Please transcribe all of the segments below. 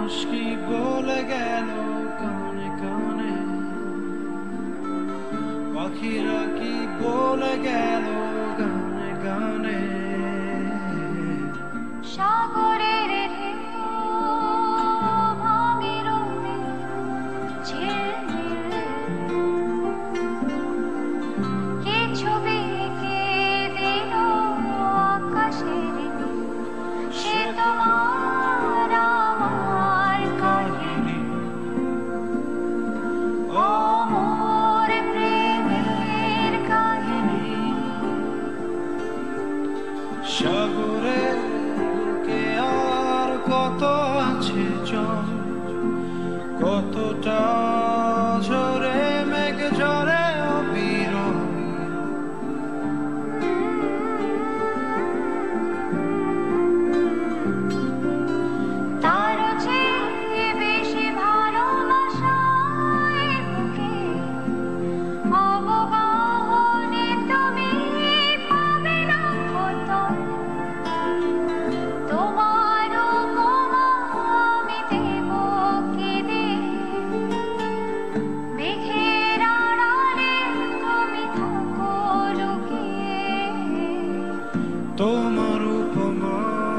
মানুষ কি বলে গেল কানে কানে, পাখিরা কি বলে গেল গানে গানে। সাগরের ঢেউ ভাঙে রোদে ঝিলমিল, কে ছবি এঁকে দিল আকাশের নীল, সে তোমার আমার কাহিনী, অমর প্রেমের কাহিনী। সাগরের বুকে আর কত আছে জল, কতটা ঝরে মেঘ ঝরে অবিরল। তারও চেয়ে বেশি ভালোবাসা এ বুকে, অবগাহনে তুমি পাবে না কোথাও। তোমার উপমা আমি দেব কেঁদে, মেঘের আড়ালে তুমি থাকো লুকিয়ে। তোমার উপমা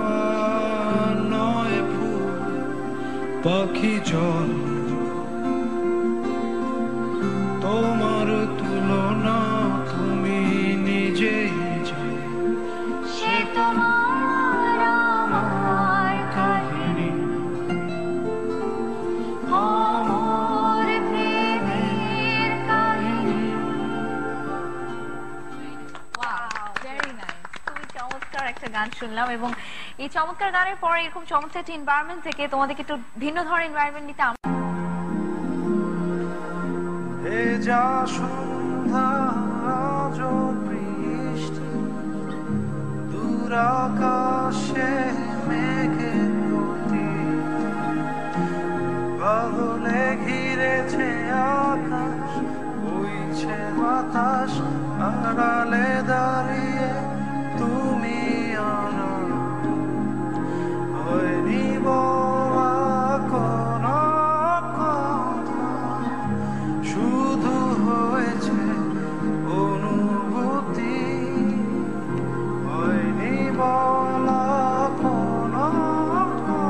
নয় ফুল পাখি জল, তোমার তুলনা তুমি নিজেই যে। সে তোমার আমার কাহিনী, অমর প্রেমের কাহিনী। ভেরি নাইস, খুবই চমৎকার একটা গান শুনলাম। এবং এই চমৎকার গানের পরে এরকম চমৎকার একটা এনভায়রনমেন্ট থেকে তোমাদেরকে একটু ভিন্ন ধরনের এনভায়রনমেন্ট নিতে ভেজা সন্ধ্যা আজ বৃষ্টি, দূর আকাশে মেঘের গতি, বাদলে ঘিরেছে আকাশ, বইছে বাতাস, আড়ালে দাঁড়িয়ে তুমি আনা। হয়নি বলা কোনো কথা, শুধু হয়েছে অনুভূতি। হয়নি বলা কোনো কথা,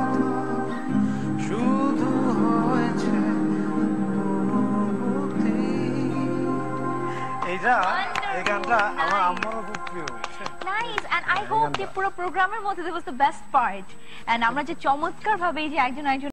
শুধু হয়েছে অনুভূতি। এই গানটা আমার আম্মারও খুব প্রিয়। নাইস, এন্ড আই হোপ যে পুরো প্রোগ্রামের মধ্যে that was the best part. And আমরা যে চমৎকার ভাবে এই যে একজন